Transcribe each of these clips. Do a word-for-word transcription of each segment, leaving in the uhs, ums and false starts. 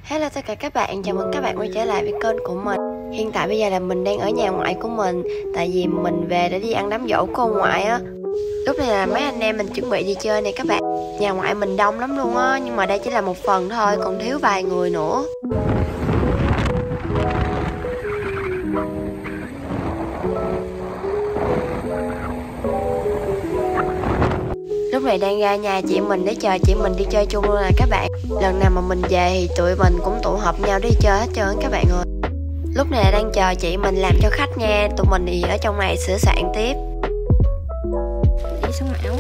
Hello tất cả các bạn, chào mừng các bạn quay trở lại với kênh của mình. Hiện tại bây giờ là mình đang ở nhà ngoại của mình, tại vì mình về để đi ăn đám giỗ của ông ngoại á. Lúc này là mấy anh em mình chuẩn bị đi chơi này các bạn. Nhà ngoại mình đông lắm luôn á, nhưng mà đây chỉ là một phần thôi, còn thiếu vài người nữa. Lúc này đang ra nhà chị mình để chờ chị mình đi chơi chung luôn nè các bạn. Lần nào mà mình về thì tụi mình cũng tụ họp nhau để đi chơi hết trơn các bạn ơi. Lúc này đang chờ chị mình làm cho khách nha. Tụi mình thì ở trong này sửa soạn tiếp. Đi xuống ảo.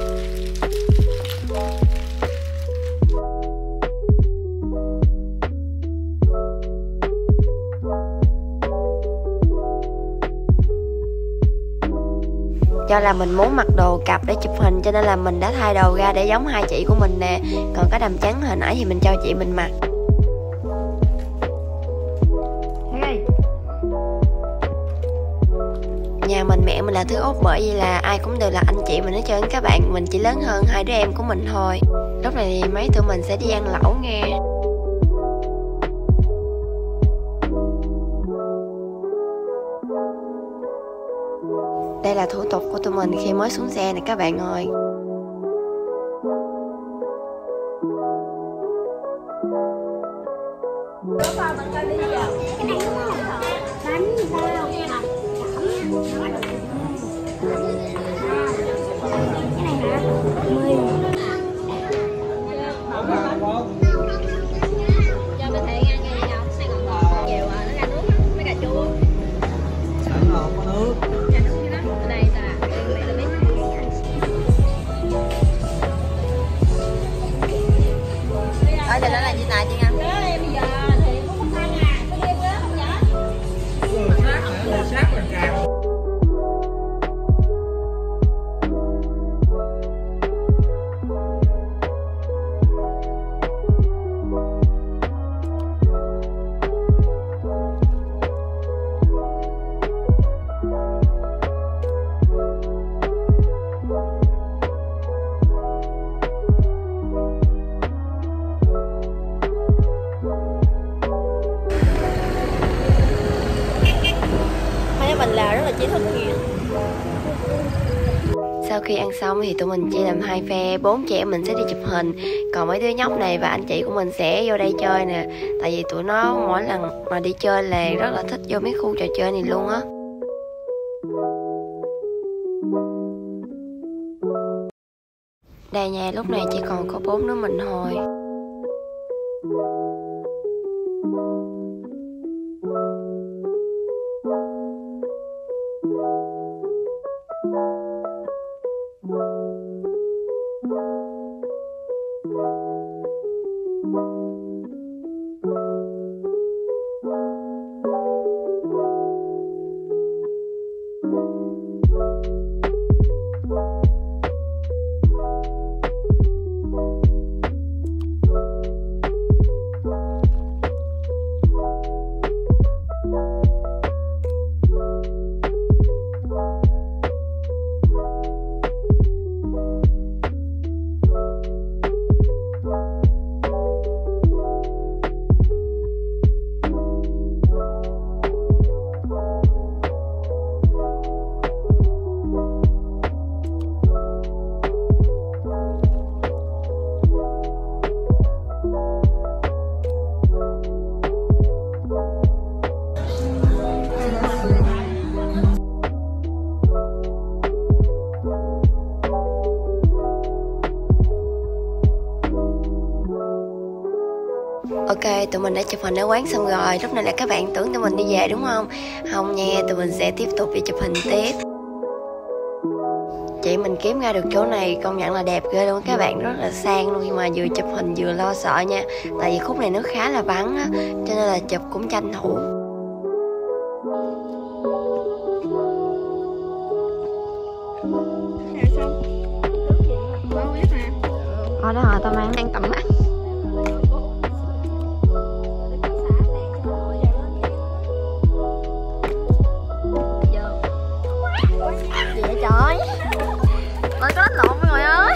Do là mình muốn mặc đồ cặp để chụp hình cho nên là mình đã thay đồ ra để giống hai chị của mình nè. Còn cái đầm trắng hồi nãy thì mình cho chị mình mặc. Nhà mình mẹ mình là thứ út, bởi vì là ai cũng đều là anh chị mình hết trơn các bạn. Mình chỉ lớn hơn hai đứa em của mình thôi. Lúc này thì mấy tụi mình sẽ đi ăn lẩu nghe. Đây là thủ tục của tụi mình khi mới xuống xe này các bạn ơi. Ở đây nó là gì này chị Ngân? Bây giờ thì cũng không ăn à, có đêm đó không vậy? Sát, sát là cao. Mình là rất là trí thức nha. Sau khi ăn xong thì tụi mình chia làm hai phe, bốn chị em mình sẽ đi chụp hình, còn mấy đứa nhóc này và anh chị của mình sẽ vô đây chơi nè. Tại vì tụi nó mỗi lần mà đi chơi là rất là thích vô mấy khu trò chơi này luôn á. Đây nha, lúc này chỉ còn có bốn đứa mình thôi. Ok, tụi mình đã chụp hình ở quán xong rồi. Lúc này là các bạn tưởng tụi mình đi về đúng không? Không nha, tụi mình sẽ tiếp tục đi chụp hình tiếp. Chị mình kiếm ra được chỗ này công nhận là đẹp ghê luôn các bạn, rất là sang luôn. Nhưng mà vừa chụp hình vừa lo sợ nha. Tại vì khúc này nó khá là vắng á, cho nên là chụp cũng tranh thủ. Ở đó hồi tao mang ăn tầm mắt. Gì vậy trời? Ôi có đánh lộn mọi người ơi.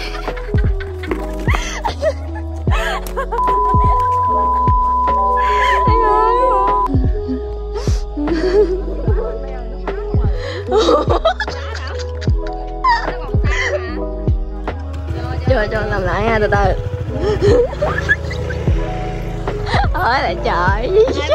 nha, từ từ. Ôi là trời.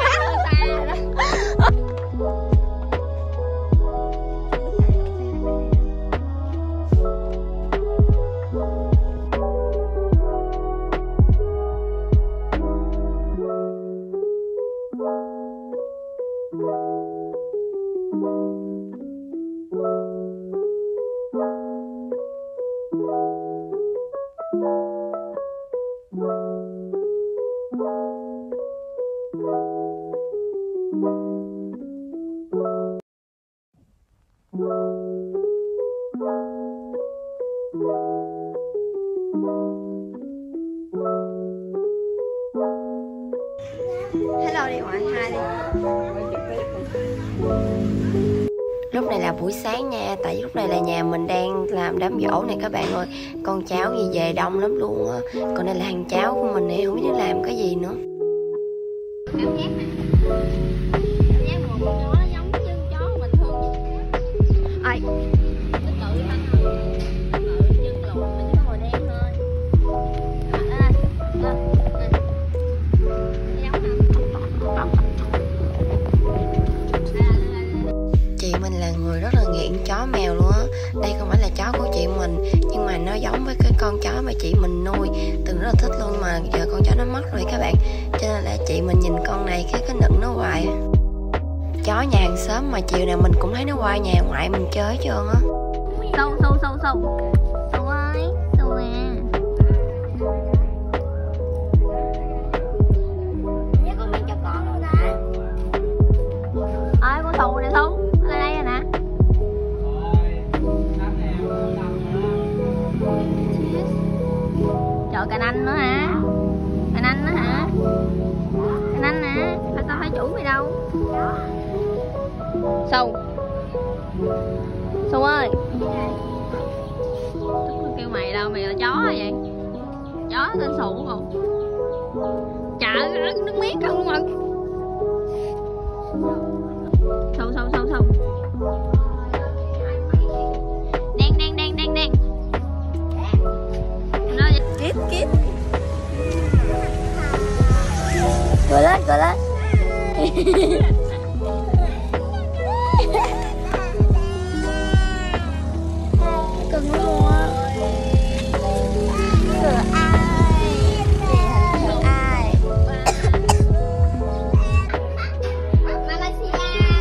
Hello đi ngoại hai đi. Lúc này là buổi sáng nha, tại vì lúc này là nhà mình đang làm đám giỗ này các bạn ơi. Con cháu gì về đông lắm luôn á. Còn đây là thằng cháu của mình này, không biết nó làm cái gì nữa. Cảm giác này, cảm giác mùi con chó nó giống như chó bình thường vậy. Ai? Nó tự ăn rồi, nó tự chân lùn mà chỉ có màu đen thôi. Ê, ê, ê. Chị mình là người rất là nghiện chó mèo luôn á. Đây không phải là chó của chị mình, nhưng mà nó giống với cái con chó mà chị mình nuôi, từng rất là thích luôn, mà giờ con chó nó mất rồi các bạn, cho nên là chị mình nhìn con này cái cái nựng nó hoài. Chó nhà hàng xóm mà chiều nào mình cũng thấy nó qua nhà ngoại mình chơi hết trơn á. Sâu sâu sâu sâu sâu ơi, sâu nè. Với con miếng cho con luôn đó. Ơi con sâu nè, sâu ở đây rồi nè. Trời, cành anh nữa hả? Cành anh nữa hả? Cành anh nè, phải tao phải chủ mày đâu. Sâu Sâu ơi, tức kêu mày đâu, mày là chó hả vậy? Chó tên Sụ không? Trời ơi, nước miếng không luôn rồi. Sâu sâu sâu sâu. Đen đen đen đen đen. Kít kít. Gọi lên gọi lên. Cưng luôn á. Sửa ai? Chị hình sửa ai? Malaysia.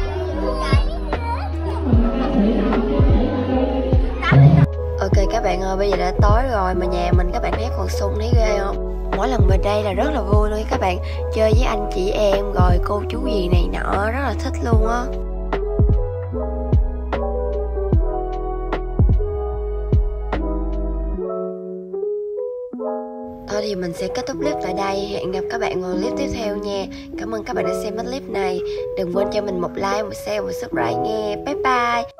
Ok các bạn ơi, bây giờ đã tối rồi mà nhà mình các bạn thấy còn sung thấy ghê không? Mỗi lần về đây là rất là vui luôn các bạn. Chơi với anh chị em rồi cô chú gì này nọ, rất là thích luôn á. Thôi thì mình sẽ kết thúc clip tại đây. Hẹn gặp các bạn ở clip tiếp theo nha. Cảm ơn các bạn đã xem hết clip này. Đừng quên cho mình một like, một share, một subscribe nghe. Bye bye.